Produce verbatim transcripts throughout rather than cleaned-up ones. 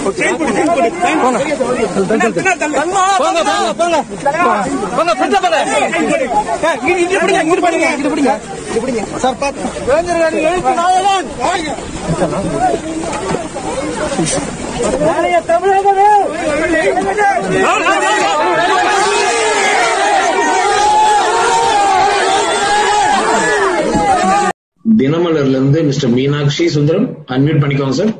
தினமலர்ல இருந்து mister Meenakshi Sundaram unmute பண்ணிக்கோங்க sir.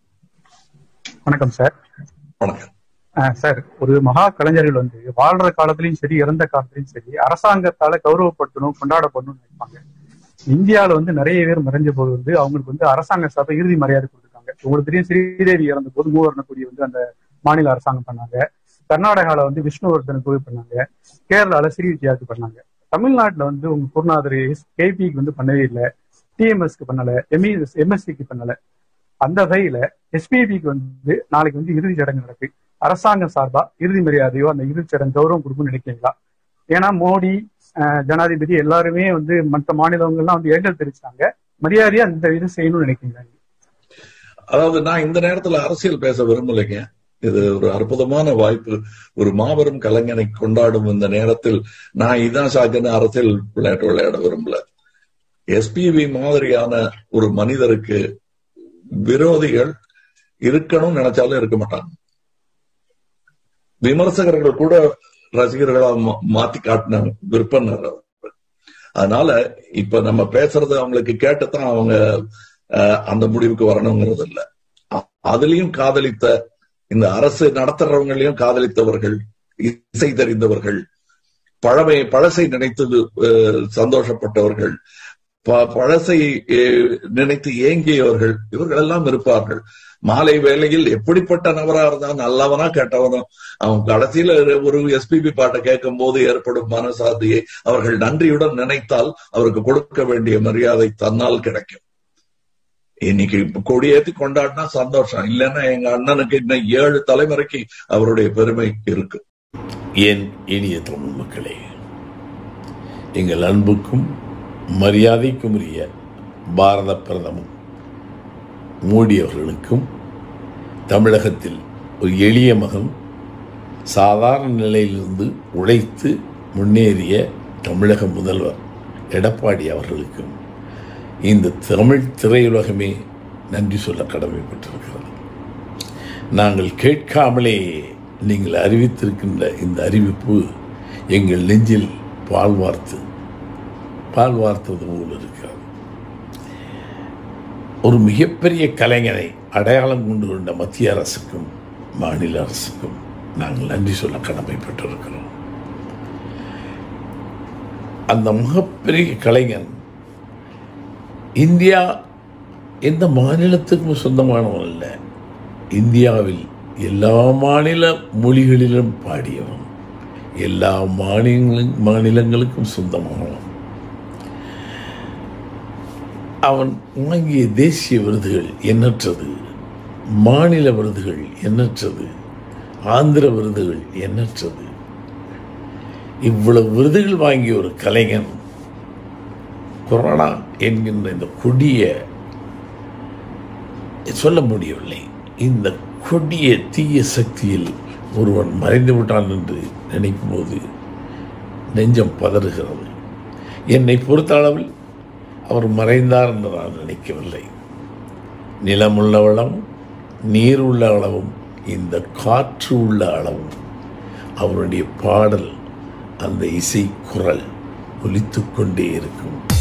வணக்கம் சார். வணக்கம் சார். ஒரு மகா கலைஞர்கள் வந்து வாழ்ற காலத்திலயும் சரி இறந்த காலத்திலயும் சரி அரசாங்கத்தால கௌரவப்படுத்தணும் கொண்டாடப்படணும்னு நினைப்பாங்க. இந்தியாவில வந்து நிறைய பேர் மறைஞ்ச போது வந்து அவங்களுக்கு வந்து அரசாங்க சார்பை இறுதி மரியாதை கொடுத்துருக்காங்க. உங்களுக்கு தெரியும், ஸ்ரீதேவி இறந்த போது மூவர்ண கொடி வந்து அந்த மாநில அரசாங்கம் பண்ணாங்க. கர்நாடகால வந்து விஷ்ணுவர்தன் கோவில் பண்ணாங்க. கேரளால ஸ்ரீ விஜயாவுக்கு பண்ணாங்க. தமிழ்நாட்டுல வந்து உங்க குருநாதர் கேபிக்கு வந்து பண்ணவே இல்லை, டிஎம்எஸ்க்கு பண்ணல, எம்இஎஸ் எம்எஸ்சிக்கு பண்ணல. அந்த வகையில எஸ்பிபிக்கு வந்து நாளைக்கு வந்து இறுதி சடங்கு நடக்கு. அரசாங்கம் சார்பா இறுதி மரியாதையோ அந்த இறுதி சடங்கு கௌரவம் கொடுக்கும்னு நினைக்கிறீங்களா? ஏன்னா மோடி ஜனாதிபதி எல்லாருமே வந்து மற்ற மாநிலங்கள்லாம் வந்து ஏங்கல் தெரிவிச்சாங்க. மரியாதையா அந்த இது செய்யணும்னு நினைக்கிறீங்களா? அதாவது நான் இந்த நேரத்துல அரசியல் பேச விரும்பலைங்க. இது ஒரு அற்புதமான வாய்ப்பு. ஒரு மாபெரும் கலைஞனை கொண்டாடும் இந்த நேரத்தில் நான் இதான் சாக்குன்னு அரசியல் விளையாட்டு விளையாட விரும்பல. எஸ்பிபி மாதிரியான ஒரு மனிதருக்கு விரோதிகள் இருக்கணும்னு நினைச்சாலும் இருக்க மாட்டாங்க. விமர்சகர்கள் கூட ரசிகர்களா மாத்தி காட்டின விற்பனர். அதனால இப்ப நம்ம பேசுறது அவங்களுக்கு கேட்டுத்தான் அவங்க அந்த முடிவுக்கு வரணுங்கிறது இல்ல. அதுலயும் காதலித்த இந்த அரசு நடத்துறவங்களையும் காதலித்தவர்கள், இசை தெரிந்தவர்கள், பழமை பழசை நினைத்து சந்தோஷப்பட்டவர்கள், பழசை நினைத்து ஏங்கியவர்கள், இவர்கள் எல்லாம் இருப்பார்கள். மாலை வேளையில் எப்படிப்பட்ட நபரா இருந்தா நல்லவனா கேட்டவனோ அவன் கடைசியில ஒரு எஸ்பிபி பாட்டை கேட்கும் போது ஏற்படும் மனசாதியை அவர்கள் நன்றியுடன் நினைத்தால் அவருக்கு கொடுக்க வேண்டிய மரியாதை தன்னால் கிடைக்கும். இன்னைக்கு கொடியேற்றி கொண்டாடினா சந்தோஷம், இல்லைன்னா எங்க அண்ணனுக்கு இன்னும் ஏழு தலைமுறைக்கு அவருடைய பெருமை இருக்கு. என் இனிய தமிழ் மக்களே, எங்கள் அன்புக்கும் மரியாதைக்கும் உரிய பாரத பிரதமர் மோடி அவர்களுக்கும், தமிழகத்தில் ஒரு எளிய மகன் சாதாரண நிலையிலிருந்து உழைத்து முன்னேறிய தமிழக முதல்வர் எடப்பாடி அவர்களுக்கும் இந்த தமிழ் திரையுலகமே நன்றி சொல்ல கடமைப்பட்டிருக்கிறது. நாங்கள் கேட்காமலே நீங்கள் அறிவித்திருக்கின்ற இந்த அறிவிப்பு எங்கள் நெஞ்சில் பால் வார்த்து பால் வார்த்தது போல் இருக்கிறது. ஒரு மிகப்பெரிய கலைஞனை அடையாளம் கொண்டு கொண்ட மத்திய அரசுக்கும் மாநில அரசுக்கும் நாங்கள் நன்றி சொல்ல கடமைப்பட்டிருக்கிறோம். அந்த மிகப்பெரிய கலைஞன் இந்தியா எந்த மாநிலத்துக்கும் சொந்தமானவன் அல்ல, இந்தியாவில் எல்லா மாநில மொழிகளிலும் பாடியவன், எல்லா மாநில மாநிலங்களுக்கும் சொந்தமானவன். அவன் வாங்கிய தேசிய விருதுகள் எண்ணற்றது, மாநில விருதுகள் எண்ணற்றது, ஆந்திர விருதுகள் எண்ணற்றது. இவ்வளவு விருதுகள் வாங்கிய ஒரு கலைஞன் கொரோனா என்கின்ற இந்த கொடிய சொல்ல முடியவில்லை, இந்த கொடிய தீய சக்தியில் ஒருவன் மறைந்து விட்டான் என்று நினைக்கும் போது நெஞ்சம் பதறுகிறது. என்னை பொறுத்த அளவில் அவர் மறைந்தார் என்று நான் நினைக்கவில்லை. நிலமுள்ள அளவும் நீர் உள்ள அளவும் இந்த காற்று உள்ள அளவும் அவருடைய பாடல், அந்த இசை குரல் ஒலித்துக் கொண்டே இருக்கும்.